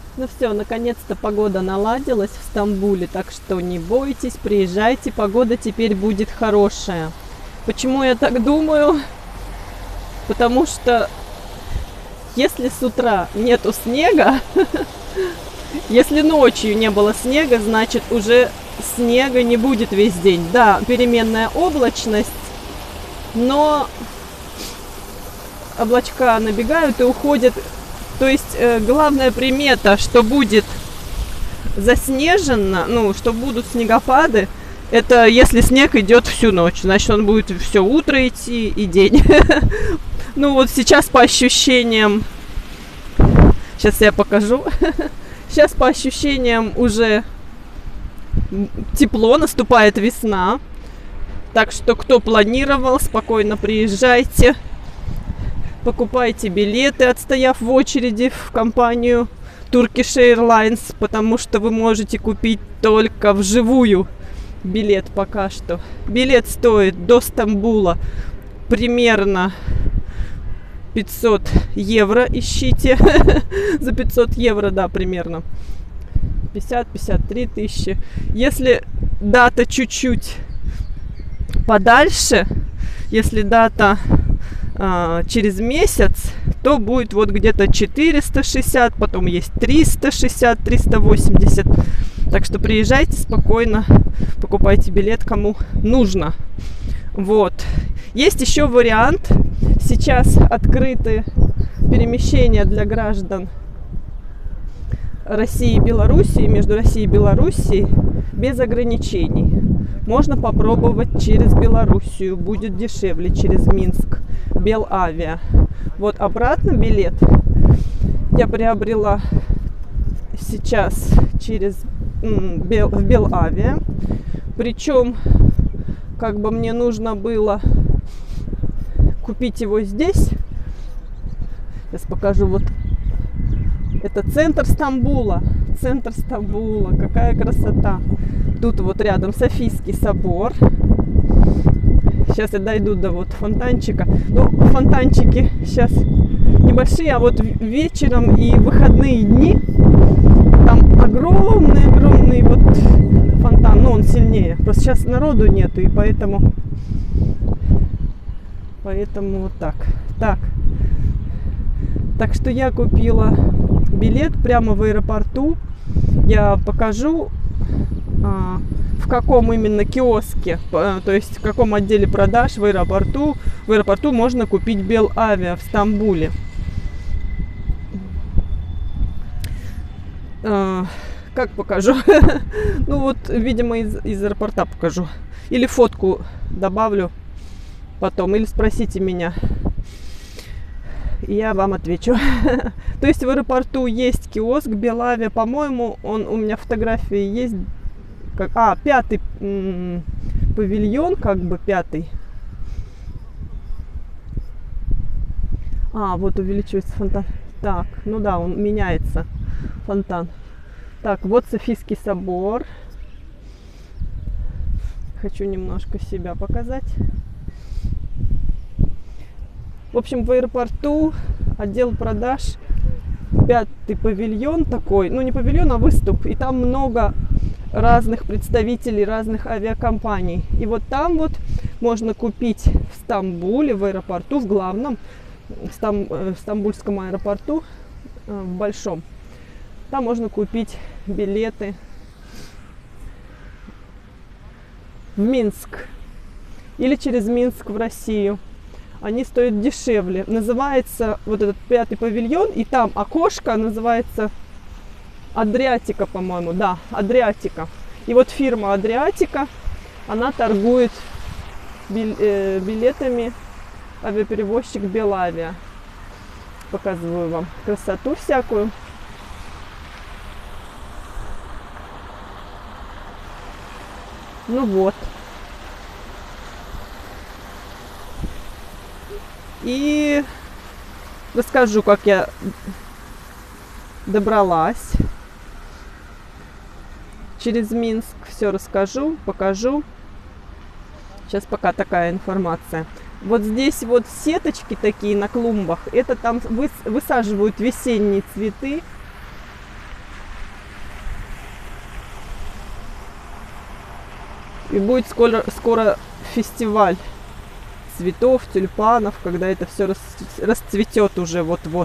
Ну все, наконец-то погода наладилась в Стамбуле, так что не бойтесь, приезжайте, погода теперь будет хорошая. Почему я так думаю? Потому что если с утра нету снега, если ночью не было снега, значит уже снега не будет весь день. Да, переменная облачность, но облачка набегают и уходят. То есть главная примета, что будет заснежено, ну, что будут снегопады, это если снег идет всю ночь, значит он будет все утро идти и день. Ну вот сейчас по ощущениям, сейчас я покажу, сейчас по ощущениям уже тепло, наступает весна, так что кто планировал, спокойно приезжайте. Покупайте билеты, отстояв в очереди в компанию Turkish Airlines, потому что вы можете купить только вживую билет пока что. Билет стоит до Стамбула примерно 500 евро, ищите. За 500 евро, да, примерно 50-53 тысячи. Если дата чуть-чуть подальше, если дата через месяц, то будет вот где-то 460, потом есть 360, 380. Так что приезжайте спокойно, покупайте билет, кому нужно. Вот. Есть еще вариант. Сейчас открыты перемещения для граждан России и Белоруссии, между Россией и Белоруссией без ограничений. Можно попробовать через Белоруссию, будет дешевле, через Минск, Белавиа. Вот обратно билет я приобрела сейчас через Белавиа. Причем, как бы мне нужно было купить его здесь. Сейчас покажу. Вот это центр Стамбула. Центр Стамбула. Какая красота. Тут вот рядом Софийский собор. Сейчас я дойду до вот фонтанчика. Ну, фонтанчики сейчас небольшие, а вот вечером и выходные дни там огромный вот фонтан. Но он сильнее. Просто сейчас народу нету, и поэтому вот так. Так что я купила билет прямо в аэропорту. Я покажу, в каком именно киоске, то есть в каком отделе продаж в аэропорту. В аэропорту можно купить Белавиа в Стамбуле. Как покажу? Ну вот, видимо, из аэропорта покажу. Или фотку добавлю потом, или спросите меня, и я вам отвечу. То есть в аэропорту есть киоск Белавиа, по-моему, он у меня фотографии есть. Пятый павильон, как бы пятый. Вот увеличивается фонтан. Так, ну да, он меняется, фонтан. Так, вот Софийский собор. Хочу немножко себя показать. В общем, в аэропорту отдел продаж, пятый павильон такой, ну не павильон, а выступ, и там много разных представителей разных авиакомпаний. И вот там вот можно купить в Стамбуле, в аэропорту, в главном, в стамбульском аэропорту, в большом, там можно купить билеты в Минск или через Минск в Россию. Они стоят дешевле. Называется вот этот пятый павильон, и там окошко называется Адриатика, по-моему. Да, Адриатика. И вот фирма Адриатика, она торгует билетами, авиаперевозчик Белавиа. Показываю вам красоту всякую. Ну вот. И расскажу, как я добралась через Минск. Все расскажу, покажу. Сейчас пока такая информация. Вот здесь вот сеточки такие на клумбах. Это там высаживают весенние цветы. И будет скоро фестиваль цветов, тюльпанов, когда это все расцветет уже вот-вот.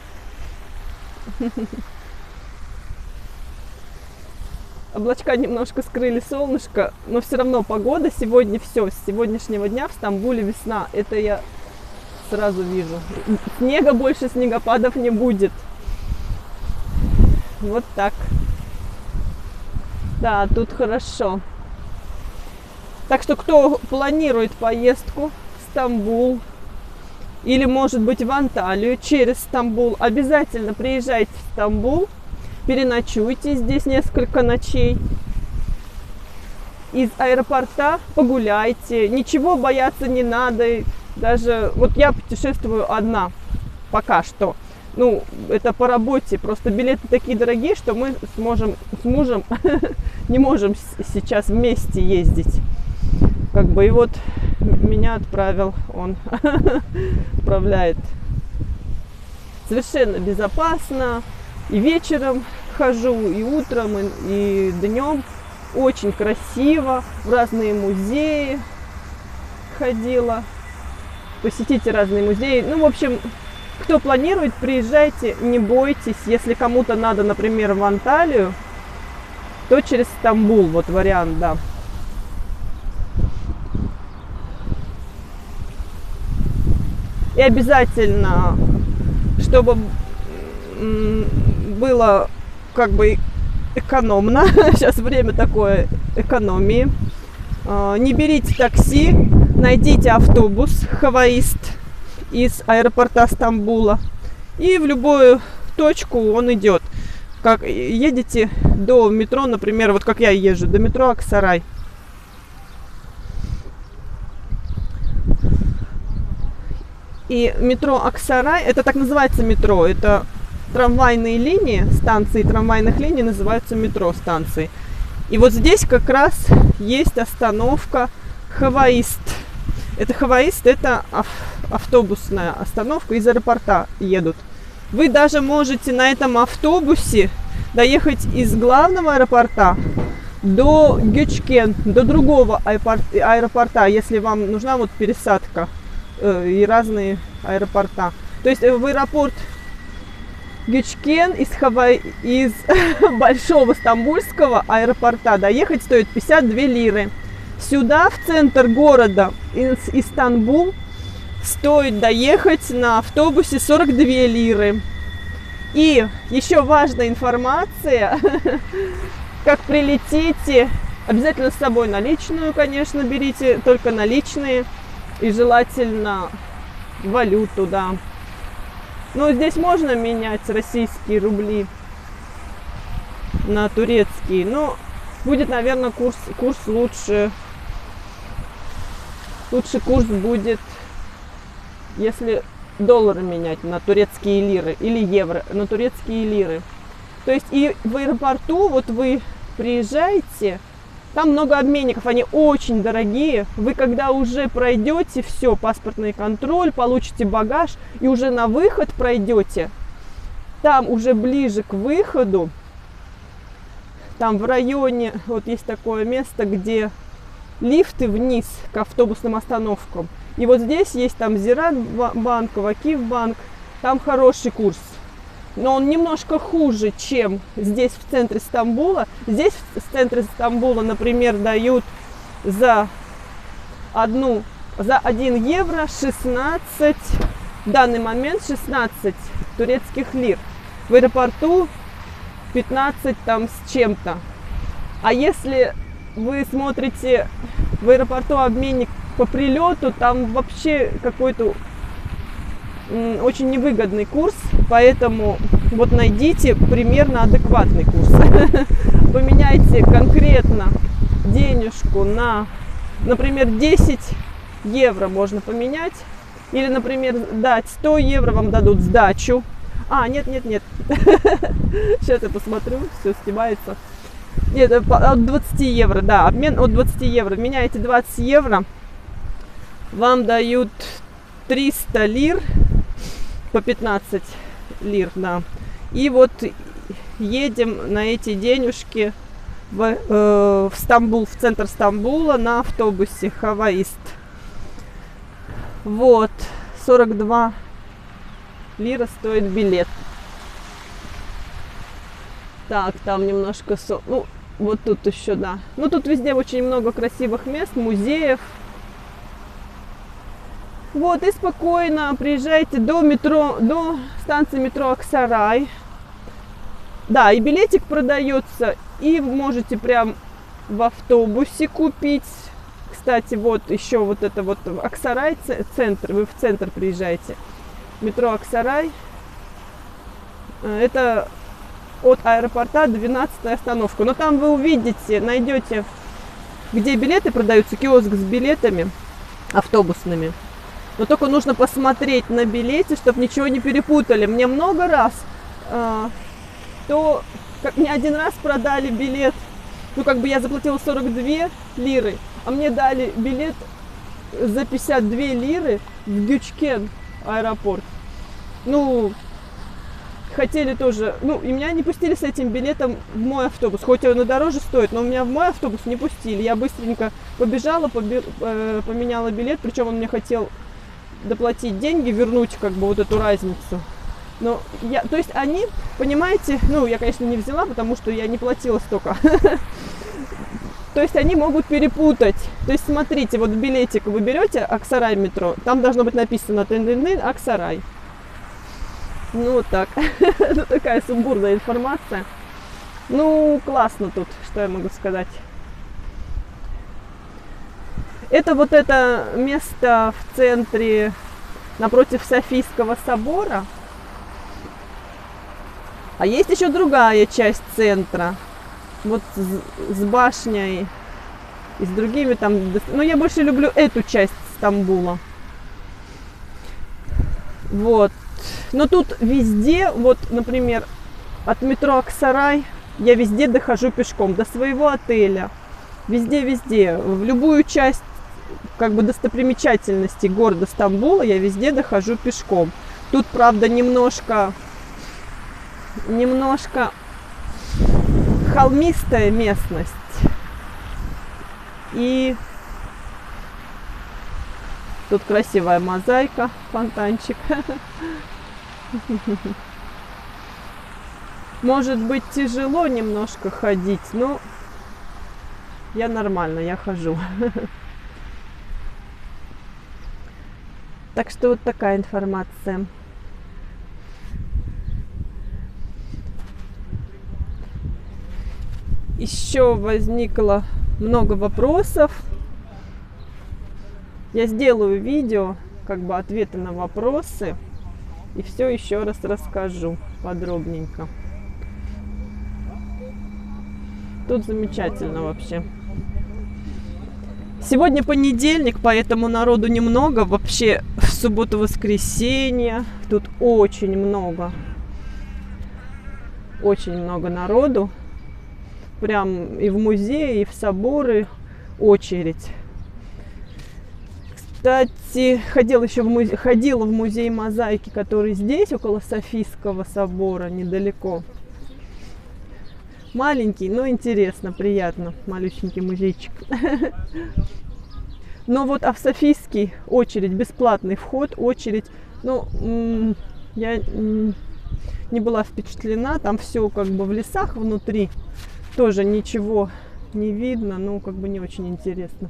Облачка немножко скрыли солнышко, но все равно погода сегодня все. С сегодняшнего дня в Стамбуле весна. Это я сразу вижу. Снега больше, снегопадов не будет. Вот так. Да, тут хорошо. Так что, кто планирует поездку в Стамбул или, может быть, в Анталию через Стамбул, обязательно приезжайте в Стамбул, переночуйте здесь несколько ночей. Из аэропорта погуляйте, ничего бояться не надо. Даже вот я путешествую одна пока что. Ну, это по работе. Просто билеты такие дорогие, что мы с мужем не можем сейчас вместе ездить. Как бы и вот меня отправил, он отправляет. Совершенно безопасно. И вечером хожу, и утром, и днем. Очень красиво. В разные музеи ходила. Посетите разные музеи. Ну, в общем, кто планирует, приезжайте, не бойтесь. Если кому-то надо, например, в Анталию, то через Стамбул. Вот вариант, да. И обязательно, чтобы было как бы экономно. Сейчас время такое экономии. Не берите такси, найдите автобус Хаваист из аэропорта Стамбула. И в любую точку он идет. Как едете до метро, например, вот как я езжу, до метро Аксарай. И метро Аксарай, это так называется метро, это трамвайные линии, станции трамвайных линий называются метро станции. И вот здесь как раз есть остановка Хаваист. Это Хаваист, это автобусная остановка, из аэропорта едут. Вы даже можете на этом автобусе доехать из главного аэропорта до Гечкен, до другого аэропорта, если вам нужна вот пересадка и разные аэропорта. То есть в аэропорт Гечкен из большого стамбульского аэропорта доехать стоит 52 лиры. Сюда, в центр города, из Стамбул, стоит доехать на автобусе 42 лиры. И еще важная информация, как прилетите, обязательно с собой наличную, конечно, берите, только наличные. И желательно валюту, да. Но здесь можно менять российские рубли на турецкие. Но будет, наверное, курс лучше. Лучше курс будет, если доллары менять на турецкие лиры или евро на турецкие лиры. То есть и в аэропорту, вот вы приезжаете, там много обменников, они очень дорогие. Вы когда уже пройдете все, паспортный контроль, получите багаж и уже на выход пройдете, там уже ближе к выходу, там в районе, вот есть такое место, где лифты вниз к автобусным остановкам. И вот здесь есть там Зират банк, Вакиф банк, там хороший курс. Но он немножко хуже, чем здесь в центре Стамбула. Здесь в центре Стамбула, например, дают за 1 евро 16, в данный момент 16 турецких лир. В аэропорту 15 там с чем-то. А если вы смотрите в аэропорту обменник по прилету, там вообще какой-то очень невыгодный курс, поэтому вот найдите примерно адекватный курс. Поменяйте конкретно денежку на, например, 10 евро можно поменять. Или, например, дать 100 евро, вам дадут сдачу. Нет. Сейчас я посмотрю, все снимается. Нет, от 20 евро, да, обмен от 20 евро. Меняете 20 евро, вам дают 300 лир, по 15 лир, да. И вот едем на эти денежки в Стамбул, в центр Стамбула на автобусе Хаваист. Вот, 42 лира стоит билет. Так, там немножко... Ну, вот тут еще, да. Ну, тут везде очень много красивых мест, музеев. Вот, и спокойно приезжайте до метро, до станции метро Аксарай. Да, и билетик продается, и можете прям в автобусе купить. Кстати, вот еще вот это вот Аксарай, центр, вы в центр приезжаете. Метро Аксарай. Это от аэропорта 12-я остановка. Но там вы увидите, найдете, где билеты продаются, киоск с билетами автобусными. Но только нужно посмотреть на билете, чтобы ничего не перепутали. Мне много раз, мне один раз продали билет, ну как бы я заплатила 42 лиры, а мне дали билет за 52 лиры в Гючкен аэропорт. Ну, хотели тоже, ну, и меня не пустили с этим билетом в мой автобус, хоть он и дороже стоит, но меня в мой автобус не пустили. Я быстренько побежала, поменяла билет, причем он мне хотел доплатить деньги, вернуть как бы вот эту разницу. Но то есть они, понимаете, ну, я, конечно, не взяла, потому что я не платила столько. То есть они могут перепутать. То есть смотрите, вот билетик вы берете, Аксарай метро, там должно быть написано Аксарай. Ну, вот так. Ну, такая сумбурная информация. Ну, классно тут, что я могу сказать. Это вот это место в центре, напротив Софийского собора. А есть еще другая часть центра. Вот с башней и с другими там. Но я больше люблю эту часть Стамбула. Вот. Но тут везде, вот, например, от метро Аксарай я везде дохожу пешком до своего отеля. Везде, в любую часть как бы достопримечательностей города Стамбула я везде дохожу пешком. Тут, правда, немножко холмистая местность. И тут красивая мозаика, фонтанчик. Может быть, тяжело немножко ходить, но я нормально, я хожу. Так что вот такая информация. Еще возникло много вопросов. Я сделаю видео, как бы ответы на вопросы, и все еще раз расскажу подробненько. Тут замечательно вообще. Сегодня понедельник, поэтому народу немного. Вообще в субботу-воскресенье тут очень много народу. Прям и в музее, и в соборы очередь. Кстати, ходила в музей мозаики, который здесь, около Софийского собора, недалеко. Маленький, но интересно, приятно. Малюсенький музейчик. Но вот, а в Софийский очередь, бесплатный вход, очередь. Ну, я не была впечатлена. Там все как бы в лесах внутри. Тоже ничего не видно, ну, как бы не очень интересно.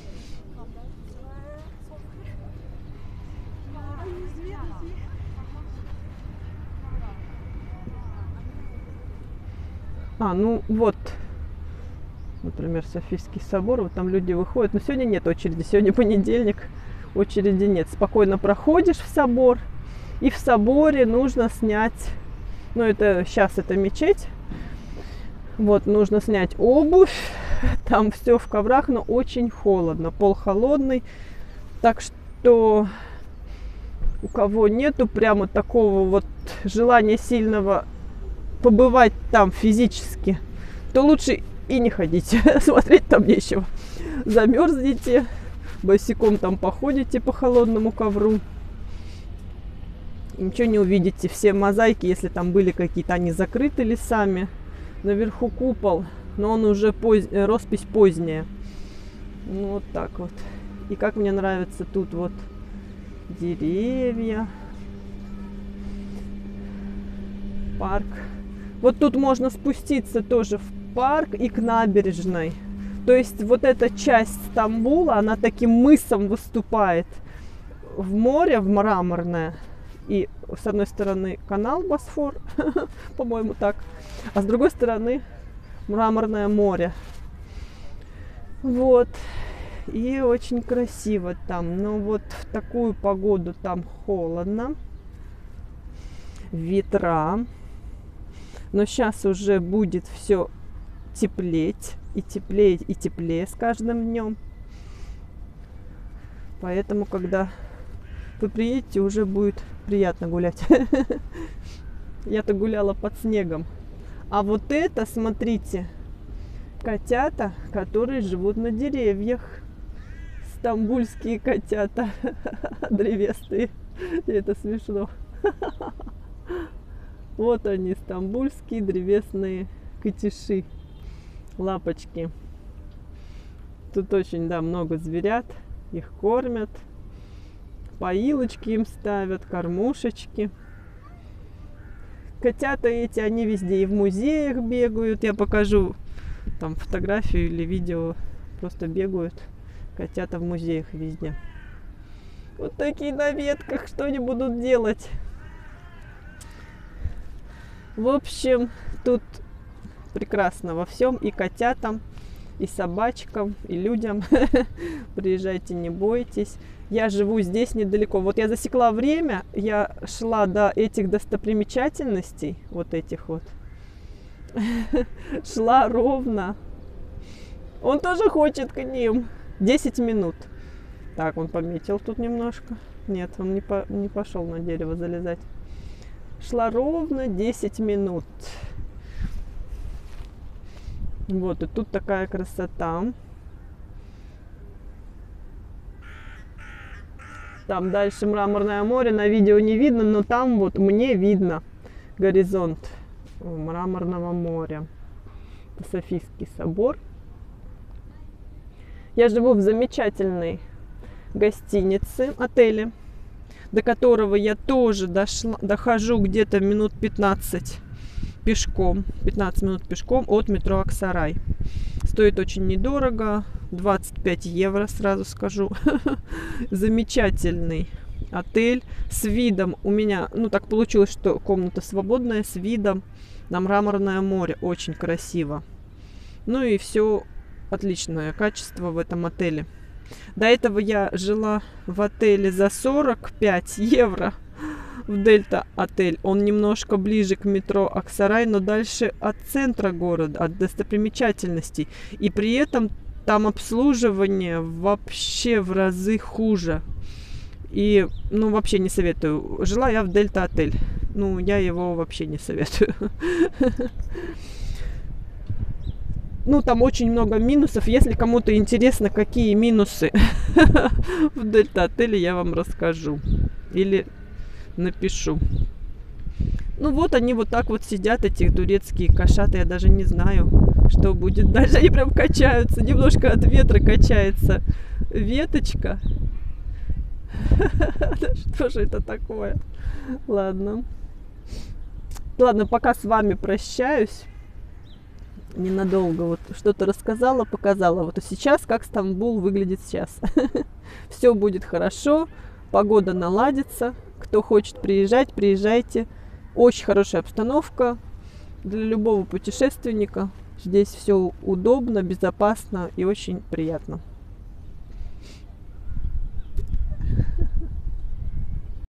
Ну вот, например, Софийский собор, вот там люди выходят, но сегодня нет очереди, сегодня понедельник, очереди нет. Спокойно проходишь в собор, и в соборе нужно снять, ну это сейчас это мечеть, вот нужно снять обувь, там все в коврах, но очень холодно, пол холодный, так что у кого нету прямо такого вот желания сильного побывать там физически, то лучше и не ходите, смотреть там нечего. Замерзнете, босиком там походите по холодному ковру, ничего не увидите. Все мозаики, если там были какие-то, они закрыты лесами. Наверху купол, но он уже роспись поздняя. Ну, вот так вот. И как мне нравится тут вот деревья, парк. Вот тут можно спуститься тоже в парк и к набережной. То есть вот эта часть Стамбула, она таким мысом выступает в море, в мраморное. И с одной стороны канал Босфор, по-моему так, а с другой стороны мраморное море. Вот. И очень красиво там. Но вот в такую погоду там холодно. Ветра. Но сейчас уже будет все теплеть. И теплее, и теплее с каждым днем. Поэтому, когда вы приедете, уже будет приятно гулять. Я-то гуляла под снегом. А вот это, смотрите, котята, которые живут на деревьях. Стамбульские котята. Древесные. Это смешно. Вот они, стамбульские древесные котиши. Лапочки. Тут очень, да, много зверят. Их кормят. Поилочки им ставят, кормушечки. Котята эти, они везде и в музеях бегают. Я покажу там фотографию или видео. Просто бегают котята в музеях везде. Вот такие на ветках, что они будут делать? В общем, тут прекрасно во всем. И котятам, и собачкам, и людям. Приезжайте, не бойтесь. Я живу здесь недалеко. Вот я засекла время, я шла до этих достопримечательностей, вот этих вот. Шла ровно. Он тоже хочет к ним. 10 минут. Так, он пометил тут немножко. Нет, он не пошел на дерево залезать. Шла ровно 10 минут. Вот, и тут такая красота. Там дальше мраморное море, на видео не видно, но там вот мне видно горизонт мраморного моря. Софийский собор. Я живу в замечательной гостинице, отеле, до которого я тоже дохожу где-то минут 15 пешком. 15 минут пешком от метро Аксарай. Стоит очень недорого. 25 евро, сразу скажу. Замечательный отель с видом. У меня, ну так получилось, что комната свободная с видом на мраморное море. Очень красиво. Ну и все отличное качество в этом отеле. До этого я жила в отеле за 45 евро. В Дельта отель. Он немножко ближе к метро Аксарай, но дальше от центра города, от достопримечательностей. И при этом там обслуживание вообще в разы хуже. И, ну, вообще не советую. Жила я в Дельта отель. Ну, я его вообще не советую. Ну, там очень много минусов. Если кому-то интересно, какие минусы в Дельта отеле, я вам расскажу. Или напишу. Ну вот они вот так вот сидят, эти турецкие кошаты. Я даже не знаю, что будет дальше. Они прям качаются. Немножко от ветра качается веточка. Что же это такое? Ладно. Ладно, пока с вами прощаюсь. Ненадолго вот что-то рассказала, показала. Вот сейчас, как Стамбул выглядит сейчас. Все будет хорошо. Погода наладится. Кто хочет приезжать, приезжайте. Очень хорошая обстановка для любого путешественника. Здесь все удобно, безопасно и очень приятно.